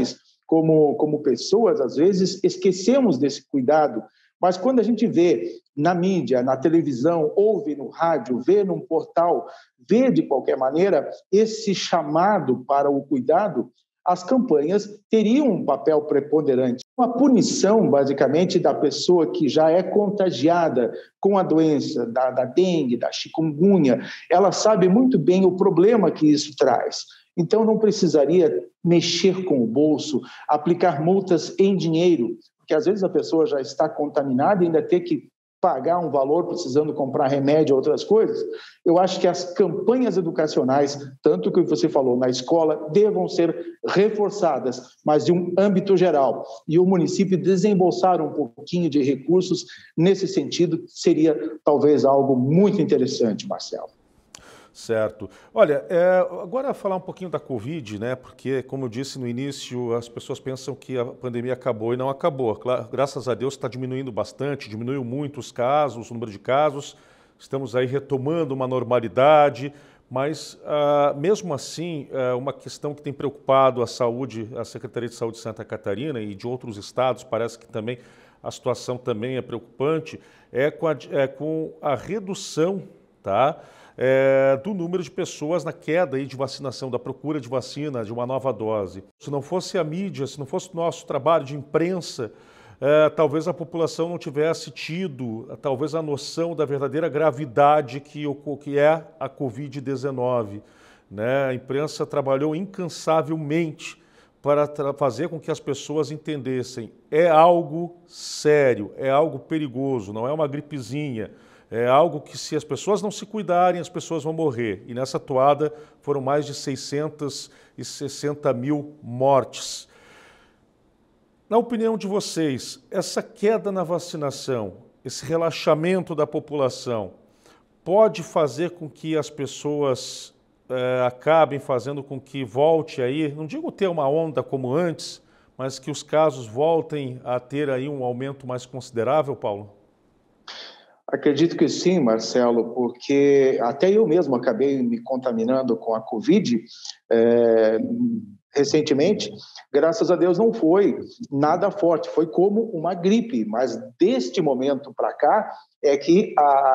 como, como pessoas, às vezes, esquecemos desse cuidado. Mas quando a gente vê na mídia, na televisão, ouve no rádio, vê num portal, vê de qualquer maneira esse chamado para o cuidado, as campanhas teriam um papel preponderante. Uma punição, basicamente, da pessoa que já é contagiada com a doença da, da dengue, da chikungunya, ela sabe muito bem o problema que isso traz. Então, não precisaria mexer com o bolso, aplicar multas em dinheiro, porque às vezes a pessoa já está contaminada e ainda tem que pagar um valor precisando comprar remédio ou outras coisas. Eu acho que as campanhas educacionais, tanto que você falou na escola, devam ser reforçadas, mas de um âmbito geral. E o município desembolsar um pouquinho de recursos nesse sentido seria talvez algo muito interessante, Marcelo. Certo. Olha, é, agora falar um pouquinho da Covid, né? Porque, como eu disse no início, as pessoas pensam que a pandemia acabou e não acabou. Claro, graças a Deus está diminuindo bastante, diminuiu muito os casos, o número de casos. Estamos aí retomando uma normalidade, mas ah, mesmo assim, é uma questão que tem preocupado a saúde, a Secretaria de Saúde de Santa Catarina e de outros estados, parece que também a situação também é preocupante, é com a, é com a redução, tá? É, do número de pessoas na queda aí de vacinação, da procura de vacina, de uma nova dose. Se não fosse a mídia, se não fosse o nosso trabalho de imprensa, é, talvez a população não tivesse tido, talvez a noção da verdadeira gravidade que, que é a covid dezenove. Né? A imprensa trabalhou incansavelmente para fazer com que as pessoas entendessem. É algo sério, é algo perigoso, não é uma gripezinha. É algo que, se as pessoas não se cuidarem, as pessoas vão morrer. E nessa toada foram mais de seiscentos e sessenta mil mortes. Na opinião de vocês, essa queda na vacinação, esse relaxamento da população, pode fazer com que as pessoas é, acabem fazendo com que volte aí, não digo ter uma onda como antes, mas que os casos voltem a ter aí um aumento mais considerável, Paulo? Acredito que sim, Marcelo, porque até eu mesmo acabei me contaminando com a Covid é, recentemente. Graças a Deus não foi nada forte, foi como uma gripe, mas deste momento para cá é que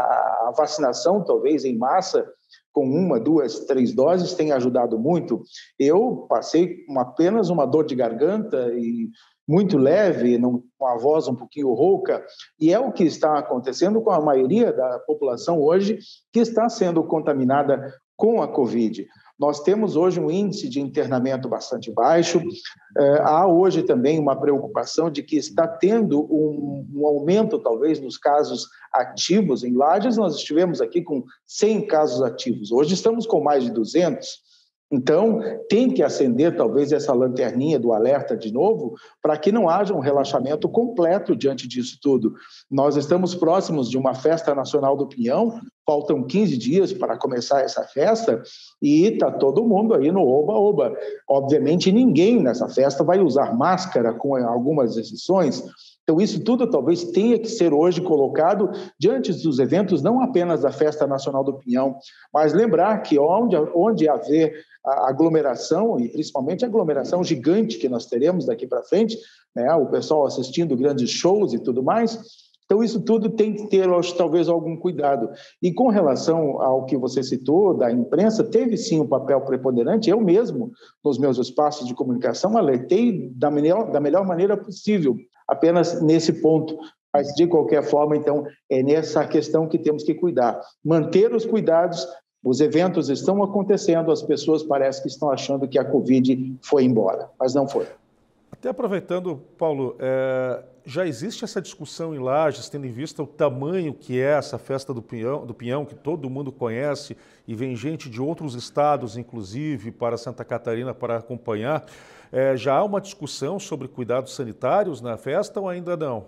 a vacinação, talvez em massa, com uma, duas, três doses, tem ajudado muito. Eu passei com apenas uma dor de garganta e muito leve, com a voz um pouquinho rouca, e é o que está acontecendo com a maioria da população hoje que está sendo contaminada com a Covid. Nós temos hoje um índice de internamento bastante baixo, é, há hoje também uma preocupação de que está tendo um, um aumento, talvez, nos casos ativos. Em Lages, nós estivemos aqui com cem casos ativos, hoje estamos com mais de duzentos. Então, tem que acender talvez essa lanterninha do alerta de novo, para que não haja um relaxamento completo diante disso tudo. Nós estamos próximos de uma festa nacional do Pinhão, faltam quinze dias para começar essa festa e está todo mundo aí no oba-oba. Obviamente, ninguém nessa festa vai usar máscara, com algumas exceções. Então, isso tudo talvez tenha que ser hoje colocado diante dos eventos, não apenas da Festa Nacional do Pinhão, mas lembrar que onde, onde haver a aglomeração, e principalmente a aglomeração gigante que nós teremos daqui para frente, né, o pessoal assistindo grandes shows e tudo mais, então isso tudo tem que ter, talvez, algum cuidado. E com relação ao que você citou da imprensa, teve sim um papel preponderante. Eu mesmo, nos meus espaços de comunicação, alertei da melhor, da melhor maneira possível, apenas nesse ponto. Mas, de qualquer forma, então, é nessa questão que temos que cuidar. Manter os cuidados, os eventos estão acontecendo, as pessoas parecem que estão achando que a Covid foi embora, mas não foi. Até aproveitando, Paulo, é, já existe essa discussão em Lages, tendo em vista o tamanho que é essa festa do Pinhão, do Pinhão, que todo mundo conhece, e vem gente de outros estados, inclusive, para Santa Catarina para acompanhar. É, já há uma discussão sobre cuidados sanitários na festa ou ainda não?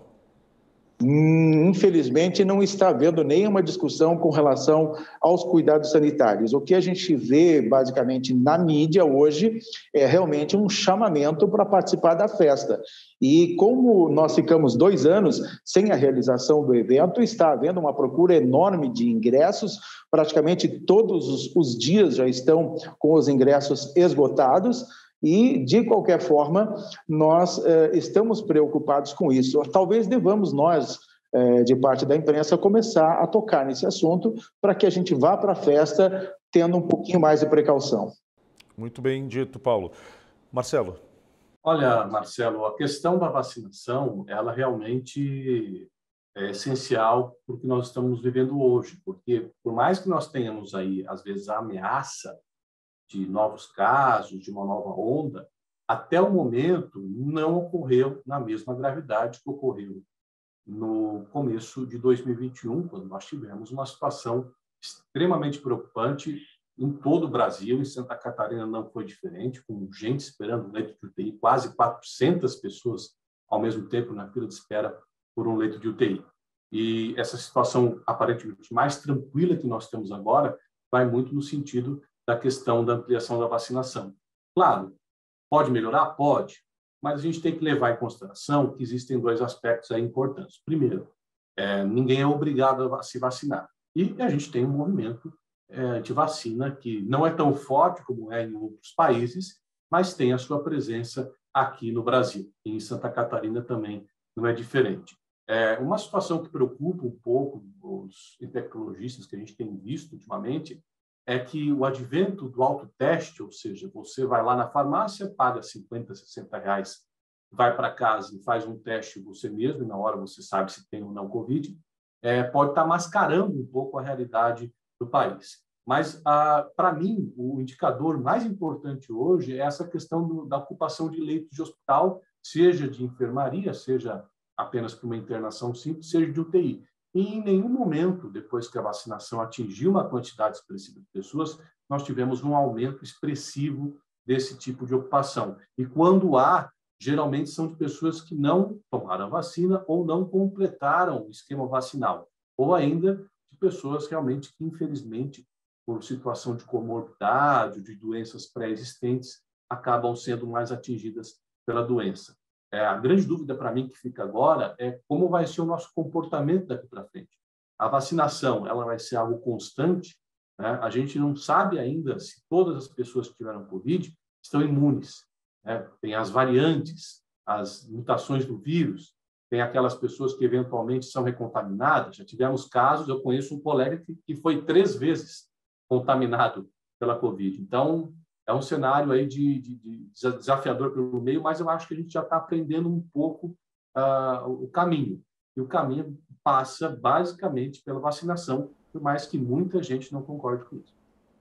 Infelizmente, não está havendo nenhuma discussão com relação aos cuidados sanitários. O que a gente vê, basicamente, na mídia hoje é realmente um chamamento para participar da festa. E como nós ficamos dois anos sem a realização do evento, está havendo uma procura enorme de ingressos, praticamente todos os, os dias já estão com os ingressos esgotados. E, de qualquer forma, nós eh, estamos preocupados com isso. Talvez devamos nós, eh, de parte da imprensa, começar a tocar nesse assunto para que a gente vá para a festa tendo um pouquinho mais de precaução. Muito bem dito, Paulo. Marcelo. Olha, Marcelo, a questão da vacinação, ela realmente é essencial para o que nós estamos vivendo hoje, porque por mais que nós tenhamos aí, às vezes, a ameaça de novos casos, de uma nova onda, até o momento não ocorreu na mesma gravidade que ocorreu no começo de dois mil e vinte e um, quando nós tivemos uma situação extremamente preocupante em todo o Brasil. Em Santa Catarina não foi diferente, com gente esperando leito de U T I, quase quatrocentas pessoas ao mesmo tempo na fila de espera por um leito de U T I. E essa situação aparentemente mais tranquila que nós temos agora vai muito no sentido da questão da ampliação da vacinação. Claro, pode melhorar? Pode, mas a gente tem que levar em consideração que existem dois aspectos aí importantes. Primeiro, é, ninguém é obrigado a se vacinar. E a gente tem um movimento é, de vacina que não é tão forte como é em outros países, mas tem a sua presença aqui no Brasil. E em Santa Catarina também não é diferente. É uma situação que preocupa um pouco os infectologistas que a gente tem visto ultimamente é que o advento do autoteste, ou seja, você vai lá na farmácia, paga cinquenta, sessenta reais, vai para casa e faz um teste você mesmo, e na hora você sabe se tem ou não Covid, é, pode estar mascarando um pouco a realidade do país. Mas, ah, para mim, o indicador mais importante hoje é essa questão do, da ocupação de leitos de hospital, seja de enfermaria, seja apenas para uma internação simples, seja de U T I. E em nenhum momento, depois que a vacinação atingiu uma quantidade expressiva de pessoas, nós tivemos um aumento expressivo desse tipo de ocupação. E quando há, geralmente são de pessoas que não tomaram a vacina ou não completaram o esquema vacinal, ou ainda de pessoas realmente que, infelizmente, por situação de comorbidade, de doenças pré-existentes, acabam sendo mais atingidas pela doença. É, a grande dúvida para mim que fica agora é como vai ser o nosso comportamento daqui para frente. A vacinação, ela vai ser algo constante, né? A gente não sabe ainda se todas as pessoas que tiveram Covid estão imunes, né? Tem as variantes, as mutações do vírus, tem aquelas pessoas que eventualmente são recontaminadas. Já tivemos casos, eu conheço um colega que, que foi três vezes contaminado pela Covid. Então, é um cenário aí de, de, de desafiador pelo meio, mas eu acho que a gente já está aprendendo um pouco uh, o caminho. E o caminho passa basicamente pela vacinação, por mais que muita gente não concorde com isso.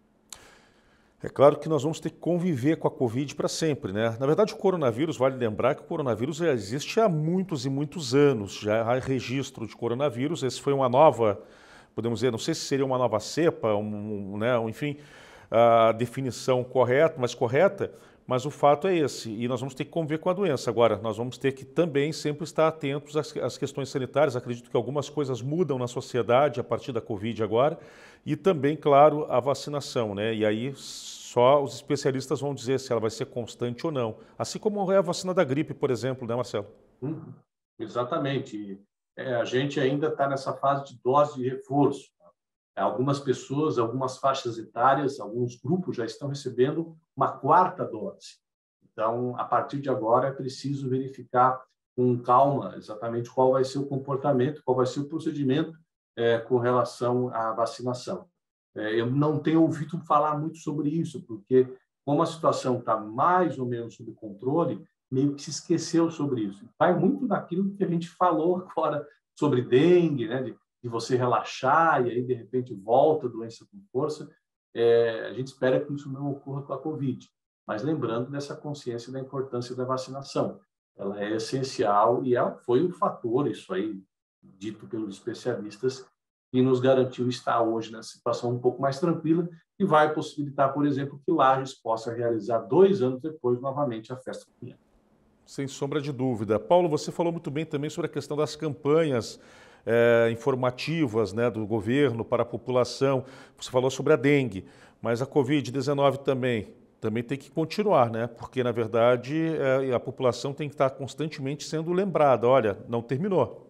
É claro que nós vamos ter que conviver com a Covid para sempre, né? Na verdade, o coronavírus, vale lembrar que o coronavírus já existe há muitos e muitos anos, já há registro de coronavírus. Esse foi uma nova, podemos dizer, não sei se seria uma nova cepa, um, né, enfim, a definição correta, mais correta, mas o fato é esse, e nós vamos ter que conviver com a doença. Agora, nós vamos ter que também sempre estar atentos às, às questões sanitárias. Acredito que algumas coisas mudam na sociedade a partir da Covid agora, e também, claro, a vacinação, né? E aí só os especialistas vão dizer se ela vai ser constante ou não. Assim como é a vacina da gripe, por exemplo, né, Marcelo? Uhum. Exatamente. É, a gente ainda está nessa fase de dose de reforço. Algumas pessoas, algumas faixas etárias, alguns grupos já estão recebendo uma quarta dose. Então, a partir de agora, é preciso verificar com calma exatamente qual vai ser o comportamento, qual vai ser o procedimento é, com relação à vacinação. É, eu não tenho ouvido falar muito sobre isso, porque como a situação está mais ou menos sob controle, meio que se esqueceu sobre isso. Vai muito daquilo que a gente falou agora sobre dengue, né, de de você relaxar e aí, de repente, volta a doença com força. É, a gente espera que isso não ocorra com a Covid, mas lembrando dessa consciência da importância da vacinação. Ela é essencial e ela foi um fator, isso aí, dito pelos especialistas, que nos garantiu estar hoje nessa situação um pouco mais tranquila e vai possibilitar, por exemplo, que Lages possa realizar dois anos depois, novamente, a Festa do Pinhão. Sem sombra de dúvida. Paulo, você falou muito bem também sobre a questão das campanhas É, informativas, né, do governo para a população. Você falou sobre a dengue, mas a Covid dezenove também, também tem que continuar, né? Porque, na verdade, é, a população tem que estar constantemente sendo lembrada. Olha, não terminou.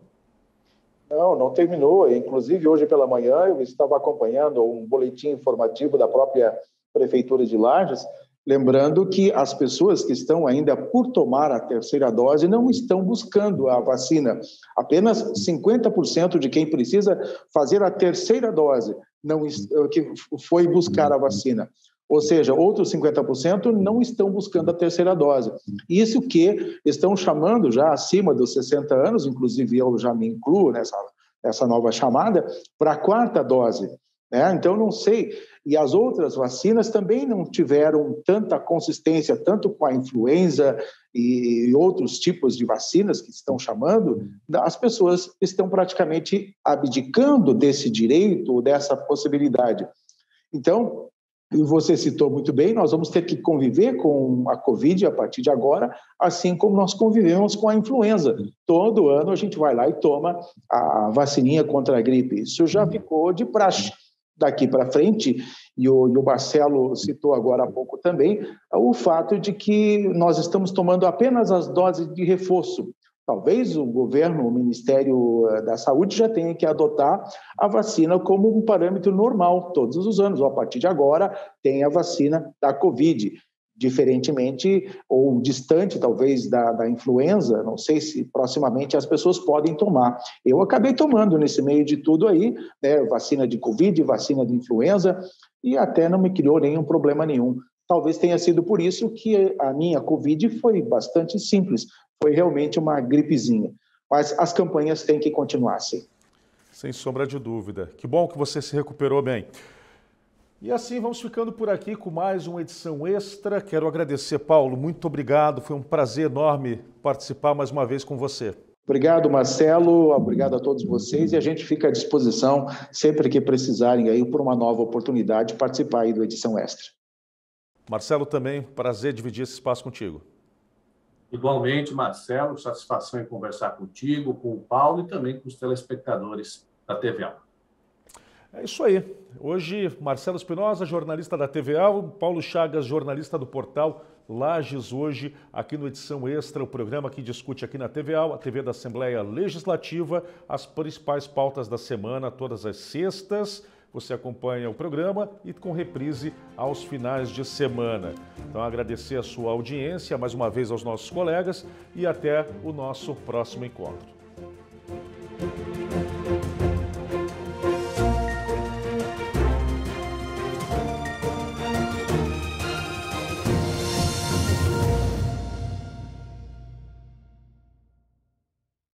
Não, não terminou. Inclusive, hoje pela manhã, eu estava acompanhando um boletim informativo da própria Prefeitura de Lages, Lembrando que as pessoas que estão ainda por tomar a terceira dose não estão buscando a vacina. Apenas cinquenta por cento de quem precisa fazer a terceira dose não que foi buscar a vacina. Ou seja, outros cinquenta por cento não estão buscando a terceira dose. Isso que estão chamando já acima dos sessenta anos, inclusive eu já me incluo nessa, nessa nova chamada, para a quarta dose. Né? Então, não sei. E as outras vacinas também não tiveram tanta consistência, tanto com a influenza e outros tipos de vacinas que estão chamando, as pessoas estão praticamente abdicando desse direito, dessa possibilidade. Então, e você citou muito bem, nós vamos ter que conviver com a Covid a partir de agora, assim como nós convivemos com a influenza. Todo ano a gente vai lá e toma a vacininha contra a gripe. Isso já ficou de praxe. Daqui para frente, e o, e o Marcelo citou agora há pouco também, o fato de que nós estamos tomando apenas as doses de reforço. Talvez o governo, o Ministério da Saúde já tenha que adotar a vacina como um parâmetro normal todos os anos. Ou a partir de agora tem a vacina da Covid, diferentemente ou distante talvez da, da influenza. Não sei se proximamente as pessoas podem tomar. Eu acabei tomando nesse meio de tudo aí, né, vacina de Covid, vacina de influenza, e até não me criou nenhum problema nenhum. Talvez tenha sido por isso que a minha Covid foi bastante simples. Foi realmente uma gripezinha. Mas as campanhas têm que continuar, sim. Sem sombra de dúvida. Que bom que você se recuperou bem. E assim vamos ficando por aqui com mais uma edição extra. Quero agradecer, Paulo, muito obrigado. Foi um prazer enorme participar mais uma vez com você. Obrigado, Marcelo. Obrigado a todos vocês. E a gente fica à disposição sempre que precisarem aí por uma nova oportunidade de participar aí do Edição Extra. Marcelo, também prazer dividir esse espaço contigo. Igualmente, Marcelo, satisfação em conversar contigo, com o Paulo e também com os telespectadores da T V A. É isso aí. Hoje, Marcelo Espinosa, jornalista da T V A, Paulo Chagas, jornalista do portal Lages Hoje, aqui no Edição Extra, o programa que discute aqui na T V A, a T V da Assembleia Legislativa, as principais pautas da semana, todas as sextas. Você acompanha o programa e com reprise aos finais de semana. Então, agradecer a sua audiência, mais uma vez aos nossos colegas e até o nosso próximo encontro.